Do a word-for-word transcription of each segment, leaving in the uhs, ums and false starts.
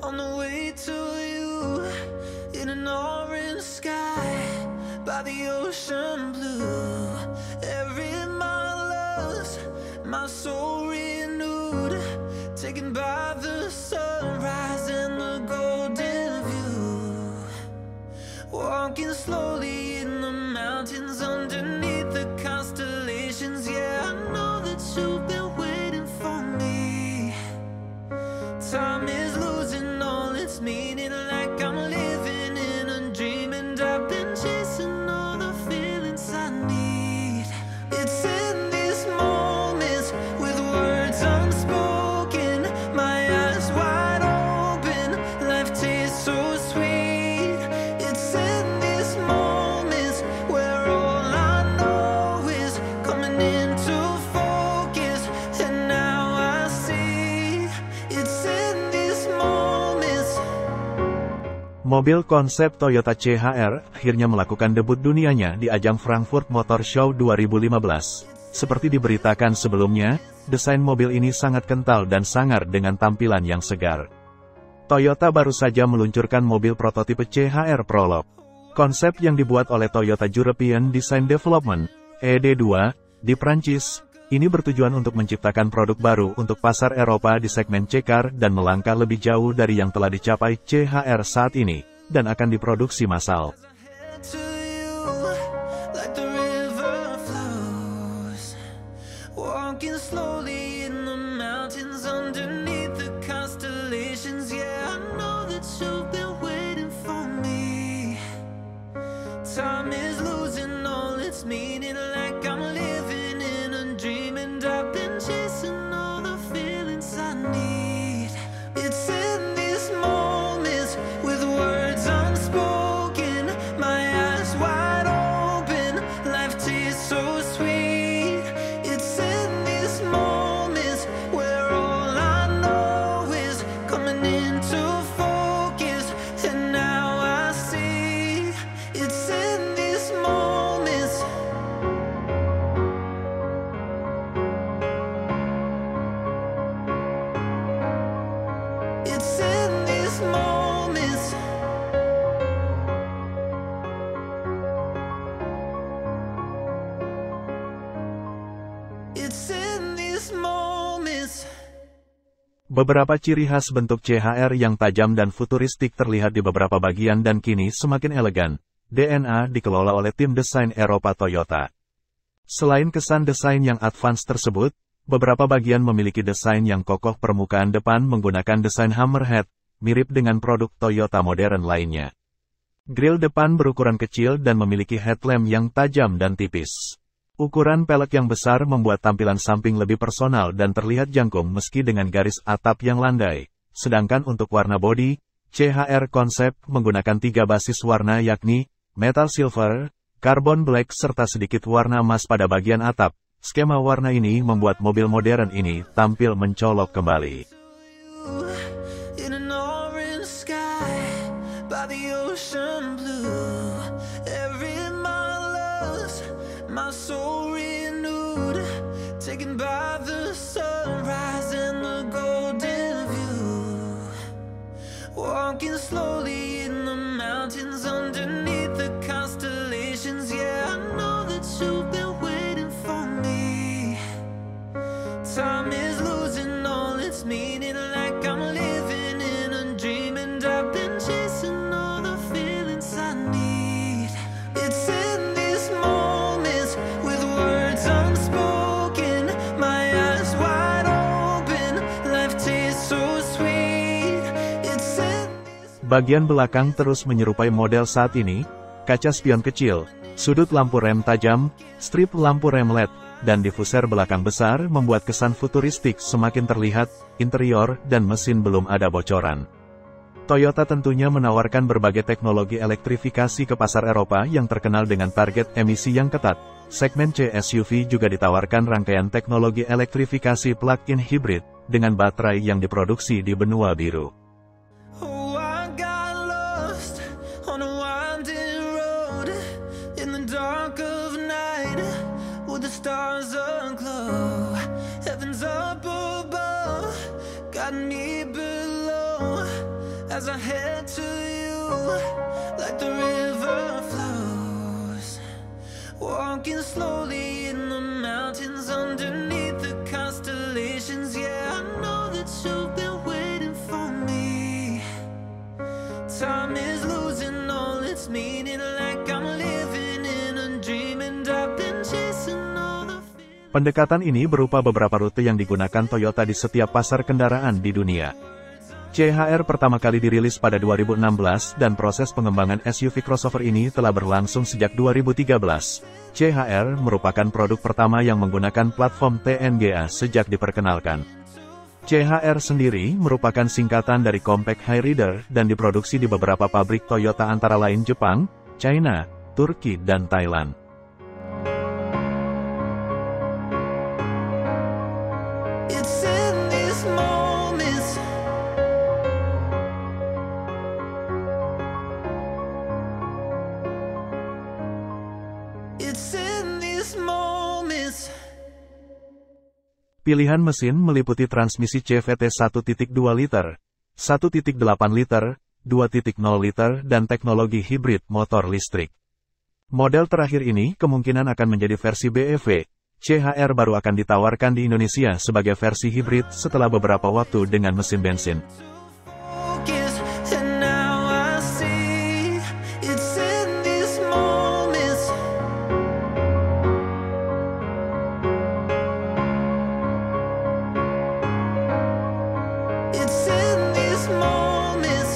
on the way to you, in an orange sky, by the ocean blue. Every mile lost, my soul renewed, taken by the sunrise and the golden view. Walking slowly in the mountains underneath the constellations. Yeah, I know that you've been waiting for me. Time is losing all its meaning, like I'm living in a dream, and I've been chasing all the feelings I need. It's in these moments with words unspoken, my eyes wide open, life tastes so sweet. It's in these moments where all I know is coming into focus, and now I see. It's in these moments. Mobil konsep Toyota C H R akhirnya melakukan debut dunianya di ajang Frankfurt Motor Show dua ribu lima belas. Seperti diberitakan sebelumnya, desain mobil ini sangat kental dan sangar dengan tampilan yang segar. Toyota baru saja meluncurkan mobil prototipe C H R Prologue. Konsep yang dibuat oleh Toyota European Design Development, E D dua, di Prancis, ini bertujuan untuk menciptakan produk baru untuk pasar Eropa di segmen C-Car dan melangkah lebih jauh dari yang telah dicapai C H R saat ini, dan akan diproduksi massal. To you, like the river flows, walking slowly in the mountains underneath the constellations. Yeah, I know that you've been waiting for me. Time is losing all its meaning, like I'm living in a dream, and I've been chasing all the feelings I need. It's in these moments with words unspoken, my eyes wide open, life tastes so sweet. It's in these moments where all I know is coming into focus, and now I see. It's in these moments. It's in these moments. It's in these moments. Beberapa ciri khas bentuk C H R yang tajam dan futuristik terlihat di beberapa bagian dan kini semakin elegan. D N A dikelola oleh tim desain Eropa Toyota. Selain kesan desain yang advance tersebut, beberapa bagian memiliki desain yang kokoh. Permukaan depan menggunakan desain hammerhead, mirip dengan produk Toyota modern lainnya. Grill depan berukuran kecil dan memiliki headlamp yang tajam dan tipis. Ukuran pelek yang besar membuat tampilan samping lebih personal dan terlihat jangkung meski dengan garis atap yang landai. Sedangkan untuk warna bodi, C H R konsep menggunakan tiga basis warna yakni metal silver, carbon black serta sedikit warna emas pada bagian atap. Skema warna ini membuat mobil modern ini tampil mencolok kembali. In an orange sky, by the ocean blue, every mile lost, my soul renewed, taken by the sunrise and the golden view. Walking slowly in the mountains underneath the constellations. Yeah, I know that you've been waiting for me. Time is losing all its meaning, like I'm living in a dream, and I've been chasing all the feelings I need. It's in these moments with words unspoken, my eyes wide open, life tastes so sweet. It's in these... Bagian belakang terus menyerupai model saat ini, kaca spion kecil, sudut lampu rem tajam, strip lampu rem L E D, dan diffuser belakang besar membuat kesan futuristik semakin terlihat. Interior dan mesin belum ada bocoran. Toyota tentunya menawarkan berbagai teknologi elektrifikasi ke pasar Eropa yang terkenal dengan target emisi yang ketat. Segmen C S U V juga ditawarkan rangkaian teknologi elektrifikasi plug-in hybrid dengan baterai yang diproduksi di benua biru. Oh, I got lost on a winding road in the dark of night, with the stars aglow. Heaven's up above, got me below. as I head to you, like the river flows, walking slowly in the mountains underneath the constellations. Yeah, I know that you've been waiting for me. Time is losing all its meaning, like I'm living in a dream, and I've been chasing all the feelings. Pendekatan ini berupa beberapa rute yang digunakan Toyota di setiap pasar kendaraan di dunia. C H R pertama kali dirilis pada dua ribu enam belas dan proses pengembangan S U V crossover ini telah berlangsung sejak dua ribu tiga belas. C H R merupakan produk pertama yang menggunakan platform T N G A sejak diperkenalkan. C H R sendiri merupakan singkatan dari Compact High Rider dan diproduksi di beberapa pabrik Toyota antara lain Jepang, China, Turki, dan Thailand. It's in these moments, it's in these moments. Pilihan mesin meliputi transmisi C V T satu titik dua liter, satu titik delapan liter, dua titik nol liter, dan teknologi hibrid motor listrik. Model terakhir ini kemungkinan akan menjadi versi B E V. C H R baru akan ditawarkan di Indonesia sebagai versi hibrid setelah beberapa waktu dengan mesin bensin. Focus, and now I see it's in these moments. It's in these moments.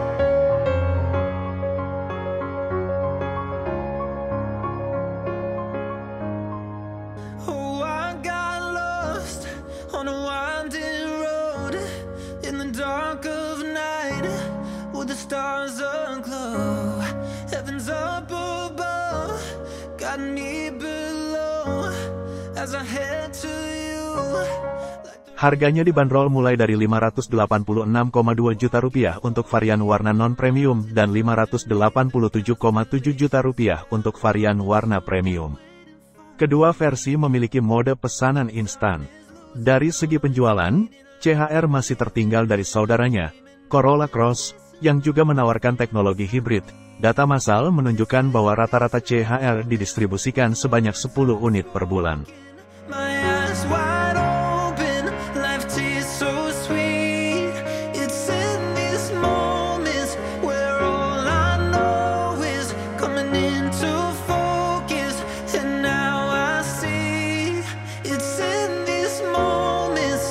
Oh, I got lost on a winding road in the dark of night with the stars aglow. Heaven's up above, got me below as I head to you. Harganya dibanderol mulai dari lima ratus delapan puluh enam koma dua juta rupiah untuk varian warna non-premium dan lima ratus delapan puluh tujuh koma tujuh juta rupiah untuk varian warna premium. Kedua versi memiliki mode pesanan instan. Dari segi penjualan, C H R masih tertinggal dari saudaranya, Corolla Cross, yang juga menawarkan teknologi hibrid. Data massal menunjukkan bahwa rata-rata C H R didistribusikan sebanyak sepuluh unit per bulan. My eyes wide open, life tastes so sweet. It's in these moments where all I know is coming into focus, and now I see it's in these moments.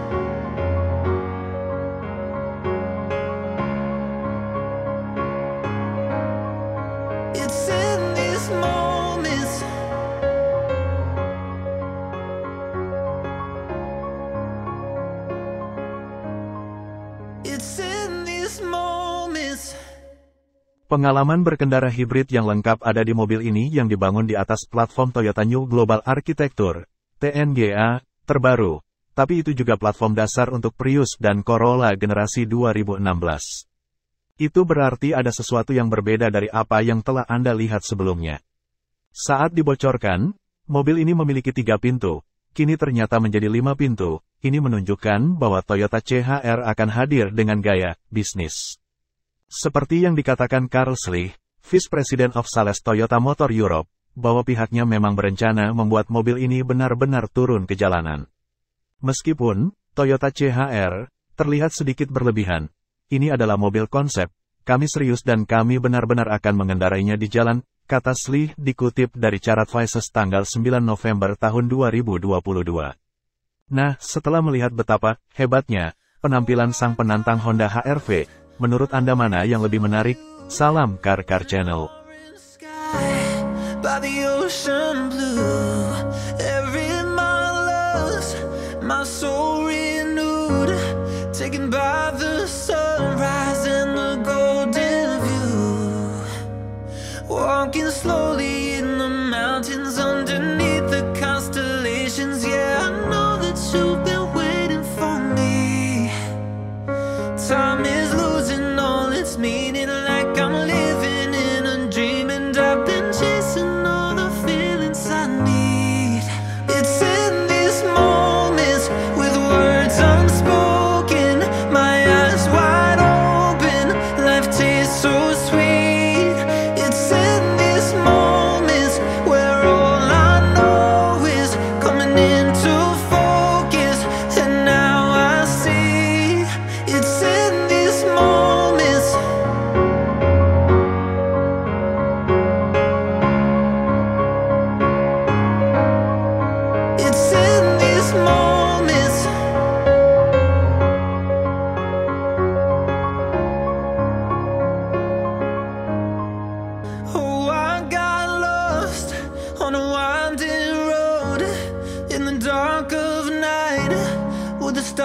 It's in these moments. It's in these moments. Pengalaman berkendara hibrid yang lengkap ada di mobil ini yang dibangun di atas platform Toyota New Global Architecture, T N G A, terbaru. Tapi itu juga platform dasar untuk Prius dan Corolla generasi dua ribu enam belas. Itu berarti ada sesuatu yang berbeda dari apa yang telah Anda lihat sebelumnya. Saat dibocorkan, mobil ini memiliki tiga pintu, kini ternyata menjadi lima pintu. Ini menunjukkan bahwa Toyota C H R akan hadir dengan gaya bisnis. Seperti yang dikatakan Carl Schlich, Vice President of Sales Toyota Motor Europe, bahwa pihaknya memang berencana membuat mobil ini benar-benar turun ke jalanan. Meskipun Toyota C H R terlihat sedikit berlebihan, ini adalah mobil konsep, kami serius dan kami benar-benar akan mengendarainya di jalan, kata Schlich dikutip dari Chart Voices tanggal sembilan November tahun dua ribu dua puluh dua. Nah, setelah melihat betapa hebatnya penampilan sang penantang Honda H R V, menurut Anda mana yang lebih menarik? Salam Car Car Channel. By the ocean blue, every mile lost, my soul renewed, taken by the sunrise and the golden view, walking slowly in the mountains underneath the constellations. Yeah, I know that you've been waiting for me. Time is losing all its meaning, like I'm living in a dream, and I've been chasing all the feelings I need. It's in these moments with words unspoken, my eyes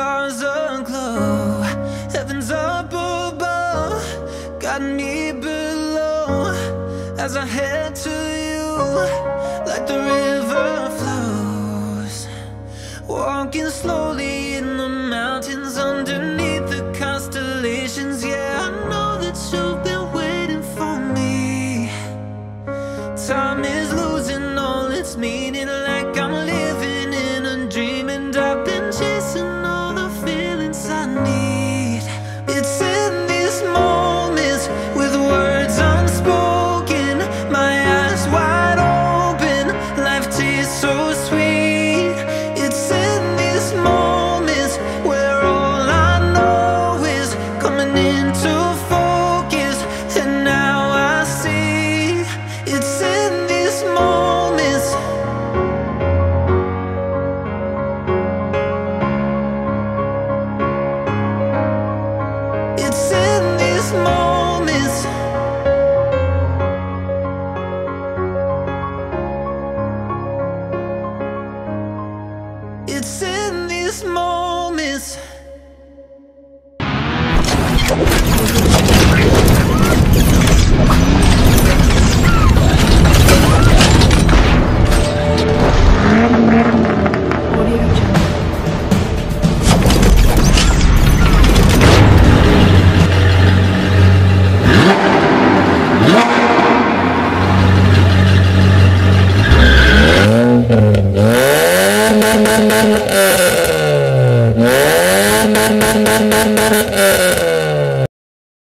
stars aglow. Heaven's up above, got me below. As I head to you, like the river flows, walking slow